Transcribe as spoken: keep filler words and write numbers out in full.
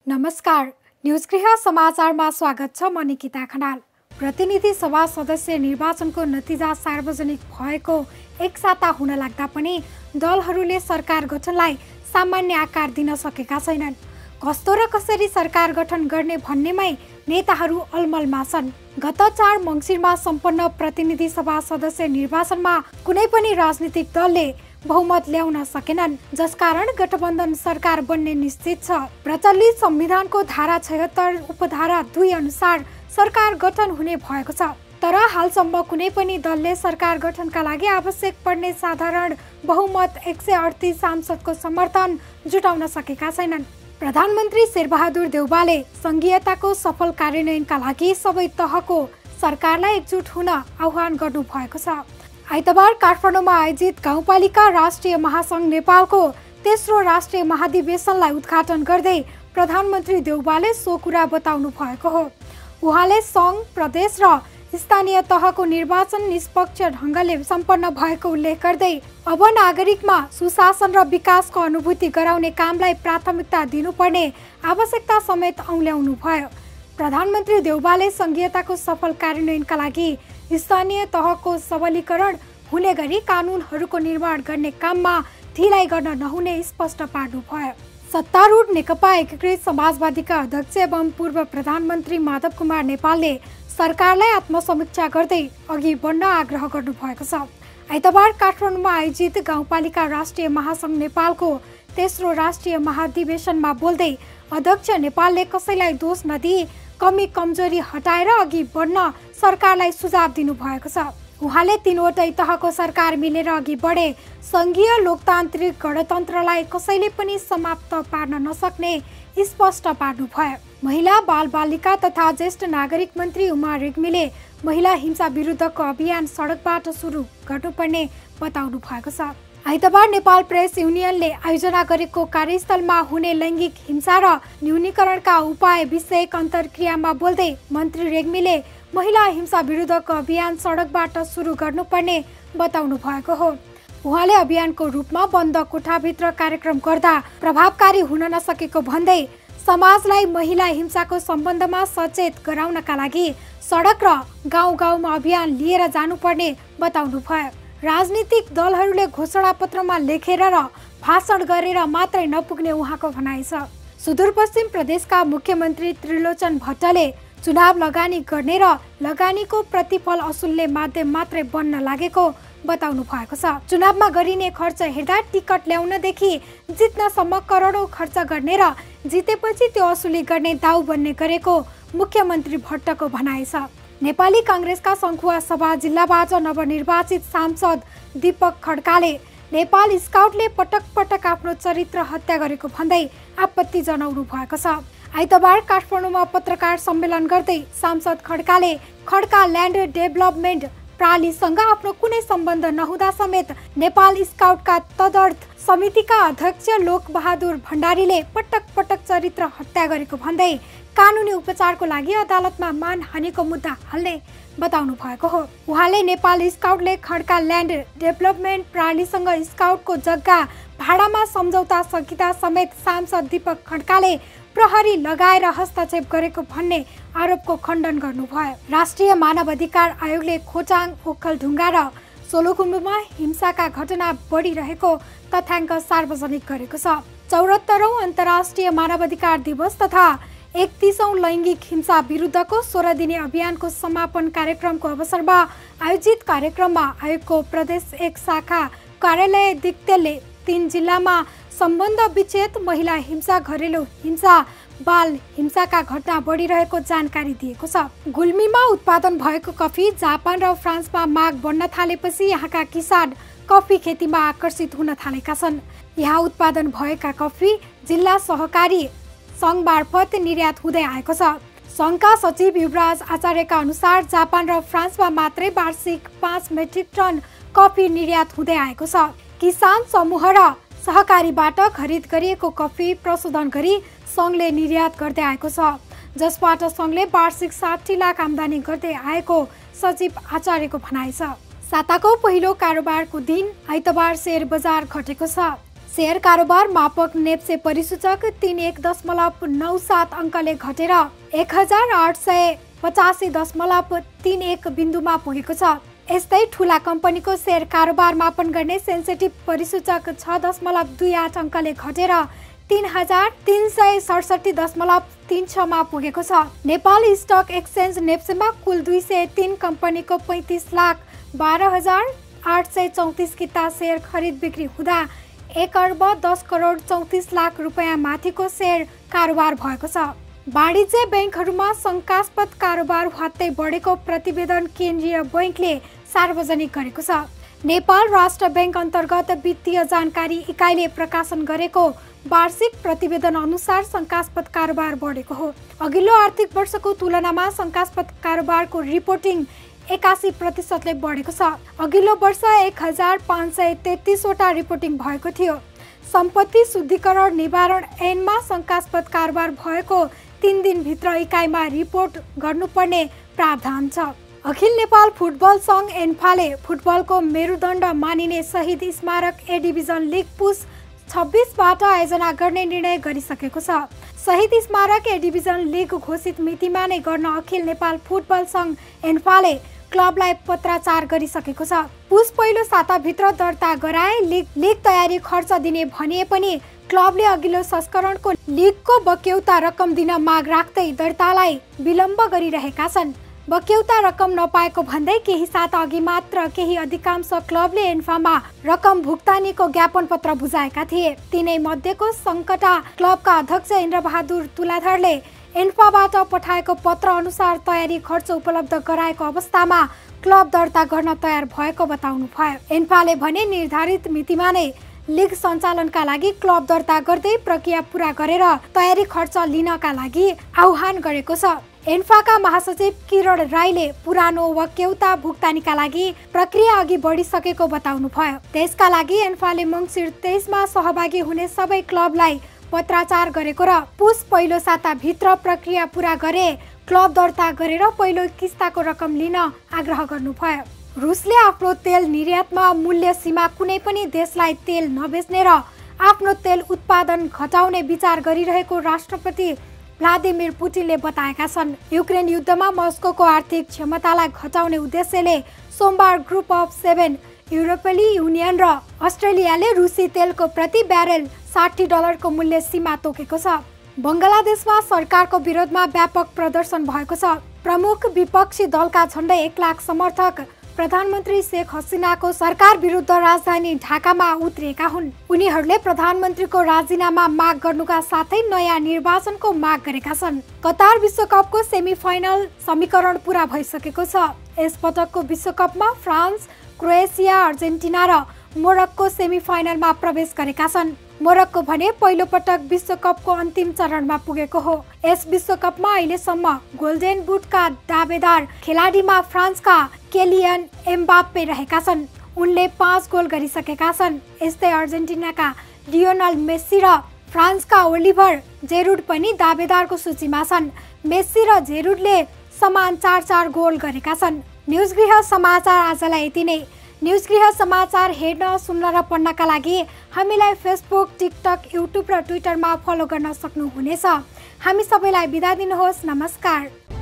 नमस्कार, न्युजगृह समाचारमा स्वागत छ। म निकिता खनाल। प्रतिनिधि सभा सदस्य निर्वाचनको नतिजा सार्वजनिक भएको एक साता हुन लाग्दा पनि दलहरूले सरकार गठनलाई सामान्य आकार दिन सकेका छैनन्। कस्तो र कसरी सरकार गठन गर्ने भन्नेमै नेताहरू अलमलमा छन्। गत चार मङ्सिरमा सम्पन्न प्रतिनिधि सभा सदस्य निर्वाचनमा कुनै पनि राजनीतिक दलले बहुमत ल्याउन सकेनन्, जसकारण गठबन्धन सरकार बन्ने निश्चित छ। प्रचलित संविधानको धारा छयत्तर उपधारा दुई अनुसार सरकार गठन हुने भएको छ, तर हालसम्म कुनै पनि दलले सरकार गठनका लागि आवश्यक पर्ने साधारण बहुमत एक सय अडतिस सांसदको समर्थन जुटाउन सकेका छैनन्। प्रधानमन्त्री शेरबहादुर देउवाले संघीयताको सफल कार्यान्वयनका लागि सबै तहको सरकारलाई एकजुट हुन आह्वान गर्नु भएको छ। आइतबार काठमाडौँमा आयोजित गाउँपालिका राष्ट्रिय महासङ्घ नेपालको तेस्रो राष्ट्रिय महाधिवेशनलाई उद्घाटन गर्दै प्रधानमन्त्री देउवाले सो कुरा बताउनु भएको हो। उहाँले सङ्घ, प्रदेश र स्थानीय तहको निर्वाचन निष्पक्ष ढङ्गले सम्पन्न भएको उल्लेख गर्दै अब नागरिकमा सुशासन र विकासको अनुभूति गराउने कामलाई प्राथमिकता दिनुपर्ने आवश्यकता समेत औल्याउनु भयो। प्रधानमन्त्री देउवाले संघीयताको सफल कार्यान्वयनका लागि स्थानीय तहको सबलीकरण हुने गरी कानुनहरूको निर्माण गर्ने काममा ढिलाइ गर्न नहुने स्पष्ट पार्नुभयो। सत्तारूढ नेकपा एकीकृत समाजवादीका अध्यक्ष एवं पूर्व प्रधानमन्त्री माधव कुमार नेपालले सरकारलाई आत्मसमीक्षा गर्दै अघि बढ्न आग्रह गर्नुभएको छ। आइतबार काठमाडौँमा आयोजित गाउँपालिका राष्ट्रिय महासङ्घ नेपालको तेस्रो राष्ट्रिय महाधिवेशनमा बोल्दै अध्यक्ष नेपालले कसैलाई दोष नदिई कमी कमजोरी हटाएर अघि बढ्न सरकारलाई सुझाव दिनुभएको छ। उहाँले तीनवटै तहको सरकार मिलेर अघि बढे सङ्घीय लोकतान्त्रिक गणतन्त्रलाई कसैले पनि समाप्त पार्न नसक्ने स्पष्ट पार्नुभयो। महिला बालबालिका तथा ज्येष्ठ नागरिक मन्त्री उमा रेग्मीले महिला हिंसा विरुद्धको अभियान सडकबाट सुरु गर्नुपर्ने बताउनु भएको छ। आइतबार नेपाल प्रेस युनियनले आयोजना गरेको कार्यस्थलमा हुने लैङ्गिक हिंसा र न्यूनीकरणका उपाय विषयक अन्तर्क्रियामा बोल्दै मन्त्री रेग्मीले महिला हिंसा विरुद्धको अभियान सडकबाट सुरु गर्नुपर्ने बताउनु भएको हो। उहाँले अभियानको रूपमा बन्द कोठाभित्र कार्यक्रम गर्दा प्रभावकारी हुन नसकेको भन्दै समाजलाई महिला हिंसाको सम्बन्धमा सचेत गराउनका लागि सडक र गाउँ गाउँमा अभियान लिएर जानुपर्ने बताउनु भयो। राजनीतिक दलहरूले घोषणा पत्रमा लेखेर र भाषण गरेर मात्रै नपुग्ने उहाँको भनाइ छ। सुदूरपश्चिम प्रदेशका मुख्यमन्त्री त्रिलोचन भट्टले चुनाव लगानी गर्ने र लगानीको प्रतिफल असुल्ने माध्यम मात्रै बन्न लागेको बताउनु भएको छ। चुनावमा गरिने खर्च हेर्दा टिकट ल्याउनदेखि जित्नसम्म करोडौँ खर्च गर्ने र जितेपछि त्यो असुली गर्ने दाउ बन्ने गरेको मुख्यमन्त्री भट्टको भनाइ छ। नेपाली काङ्ग्रेसका सङ्खुवा सभा जिल्लाबाट नवनिर्वाचित सांसद दीपक खड्काले नेपाल स्काउटले पटक पटक आफ्नो चरित्र हत्या गरेको भन्दै आपत्ति जनाउनु भएको छ। आइतबार काठमाडौँमा पत्रकार सम्मेलन गर्दै सांसद खड्काले खड्का ल्यान्ड डेभलपमेन्ट प्रालीसँग आफ्नो कुनै सम्बन्ध नहुँदा समेत नेपाल स्काउटका तदर्थ समितिका अध्यक्ष लोकबहादुर भण्डारीले पटक पटक चरित्र हत्या गरेको भन्दै कानुनी उपचारको लागि अदालतमा मानहानिको मुद्दा हाल्ने बताउनु भएको हो। उहाँले नेपाल स्काउटले खड्का ल्यान्ड डेभलपमेन्ट प्रालीसँग स्काउटको जग्गा भाडामा सम्झौता सकिँदा समेत सांसद दीपक खड्काले प्रहरी लगाएर हस्तक्षेप गरेको भन्ने आरोपको खण्डन गर्नुभयो। राष्ट्रिय मानव अधिकार आयोगले खोटाङ, ओखलढुङ्गा र सोलुखुम्बुमा हिंसाका घटना बढिरहेको तथ्याङ्क सार्वजनिक गरेको छ। चौहत्तरौं अन्तर्राष्ट्रिय मानवाधिकार दिवस तथा एकतीसौं लैङ्गिक हिंसा विरुद्धको सोह्र दिने अभियानको समापन कार्यक्रमको अवसरमा आयोजित कार्यक्रममा आयोगको प्रदेश एक शाखा कार्यालय दिक्तेलले तीन जिल्लामा सम्बन्ध विच्छेद, महिला हिंसा, घरेलु हिंसा, बाल हिंसाका घटना बढिरहेको जानकारी दिएको छ। गुल्मीमा उत्पादन भएको कफी जापान र फ्रान्समा माग बढ्न थालेपछि यहाँका किसान कफी खेतीमा आकर्षित हुन थालेका छन्। यहाँ उत्पादन भएका कफी जिल्ला सहकारी सङ्घ मार्फत निर्यात हुँदै आएको छ। सङ्घका सचिव युवराज आचार्यका अनुसार जापान र फ्रान्समा मात्रै वार्षिक पाँच मेट्रिक टन कफी निर्यात हुँदै आएको छ। किसान समूह र सहकारीबाट खरिद गरिएको कफी प्रशोधन गरी सङ्घले निर्यात गर्दै आएको छ, जसबाट सङ्घले वार्षिक साठी लाख आम्दानी गर्दै आएको सचिव आचार्यको भनाइ छ। साताको पहिलो कारोबारको दिन आइतबार शेयर बजार घटेको छ। शेयर कारोबार मापक नेप्से परिसूचक तीन एक दशमलव नौ सात अङ्कले घटेर एक हजार आठ सय पचासी दशमलव तीन एक बिन्दुमा पुगेको छ। यस्तै ठूला कम्पनीको शेयर कारोबार मापन गर्ने सेन्सिटिभ परिसूचक छ दशमलव दुई आठ अङ्कले घटेर तीन हजार तीन सय सडसठी दशमलव तीन छमा पुगेको छ। नेपाल स्टक एक्सचेन्ज नेप्सेमा कुल दुई सय तीन कम्पनीको पैँतिस लाख बाह्र हजार आठ सय चौतिस किता शेयर खरिद बिक्री हुँदा एक अर्ब दस करोड चौतिस लाख रुपियाँ माथिको शेयर कारोबार भएको छ। वाणिज्य ब्याङ्कहरूमा शङ्कास्पद कारोबार हत्तै बढेको प्रतिवेदन केन्द्रीय बैङ्कले सार्वजनिक गरेको छ। नेपाल राष्ट्र ब्याङ्क अन्तर्गत वित्तीय जानकारी इकाइले प्रकाशन गरेको वार्षिक प्रतिवेदन अनुसार शङ्कास्पद कारोबार बढेको हो। अघिल्लो आर्थिक वर्षको तुलनामा शङ्कास्पद कारोबारको रिपोर्टिङ एकासी प्रतिशतले बढेको छ। अघिल्लो वर्ष एक हजार पाँच सय तेत्तिसवटा रिपोर्टिङ भएको थियो। सम्पत्ति शुद्धिकरण निवारण ऐनमा शङ्कास्पद कारोबार भएको तीन दिनभित्र इकाइमा रिपोर्ट गर्नुपर्ने प्रावधान छ। अखिल नेपाल फुटबल सङ्घ एन्फाले फुटबलको मेरुदण्ड मानिने शहीद स्मारक ए डिभिजन लिग पुस छब्बिसबाट आयोजना गर्ने निर्णय गरिसकेको छ। शहीद स्मारक ए डिभिजन लिग घोषित मितिमा नै गर्न अखिल नेपाल फुटबल सङ्घ एन्फाले क्लबलाई पत्राचार गरिसकेको छ। पुस पहिलो साताभित्र दर्ता गराए लिग लिग तयारी खर्च दिने भनिए पनि क्लबले अघिल्लो संस्करणको लिगको बक्यौता रकम दिन माग राख्दै दर्तालाई विलम्ब गरिरहेका छन्। बक्यौता रकम नपाएको भन्दै केही साता अघि मात्र केही अधिकांश क्लबले एन्फामा रकम भुक्तानीको ज्ञापन पत्र बुझाएका थिए। तिनै मध्येको सङ्कटा क्लबका अध्यक्ष इन्द्रबहादुर तुलाधरले एन्फाबाट पठाएको पत्र अनुसार तयारी खर्च उपलब्ध गराएको अवस्थामा क्लब दर्ता गर्न तयार भएको बताउनु भयो। एन्फाले भने निर्धारित मितिमा नै लिग सञ्चालनका लागि क्लब दर्ता गर्दै प्रक्रिया पूरा गरेर तयारी खर्च लिनका लागि आह्वान गरेको छ। एन्फाका महासचिव किरण राईले पुरानो वक्यौता भुक्तानीका लागि प्रक्रिया अघि बढिसकेको बताउनु भयो। त्यसका लागि एन्फाले मङ्सिर तेइसमा सहभागी हुने सबै क्लबलाई पत्राचार गरेको र पुस पहिलो साताभित्र प्रक्रिया पूरा गरे क्लब दर्ता गरेर पहिलो किस्ताको रकम लिन आग्रह गर्नुभयो। रुसले आफ्नो तेल निर्यातमा मूल्य सीमा कुनै पनि देशलाई तेल नबेच्ने र आफ्नो तेल उत्पादन घटाउने विचार गरिरहेको राष्ट्रपति भ्लादिमिर पुटिनले बताएका छन्। युक्रेन युद्धमा मस्कोको आर्थिक क्षमतालाई घटाउने उद्देश्यले सोमबार ग्रुप अफ सेभेन युरोपेली युनियन र अस्ट्रेलियाले रुसी तेलको प्रति ब्यारेल साठी डलरको मूल्य सीमा तोकेको छ। बङ्गलादेशमा सरकारको विरोधमा व्यापक प्रदर्शन भएको छ। प्रमुख विपक्षी दलका झण्डै एक लाख समर्थक प्रधानमन्त्री शेख हसिनाको सरकार विरुद्ध राजधानी ढाकामा उत्रिएका हुन्। उनीहरूले प्रधानमन्त्रीको राजीनामा माग गर्नुका साथै नयाँ निर्वाचनको माग गरेका छन्। कतार विश्वकपको सेमिफाइनल समीकरण पूरा भइसकेको छ। यसपटकको विश्वकपमा फ्रान्स, क्रोएसिया, अर्जेन्टिना र मोरक्को सेमिफाइनलमा प्रवेश गरेका छन्। मोरक्को भने पहिलो पटक विश्वकपको अन्तिम चरणमा पुगेको हो। यस विश्वकपमा अहिलेसम्म गोल्डेन बुटका दावेदार खेलाडीमा फ्रान्सका केलियन एम्बाप्पे रहेका छन्। उनले पाँच गोल गरिसकेका छन्। यस्तै अर्जेन्टिनाका लियोनल मेस्सी र फ्रान्सका ओलिभर जेरुड पनि दावेदारको सूचीमा छन्। मेस्सी र जेरुडले समान चार चार गोल गरेका छन्। न्युजगृह समाचार आजलाई यति नै। न्युजगृह समाचार हेर्न, सुन्न र पढ्नका लागि हामीलाई फेसबुक, टिकटक, युट्युब र ट्विटरमा फलो गर्न सक्नुहुनेछ। हामी सबैलाई बिदा दिनुहोस्। नमस्कार।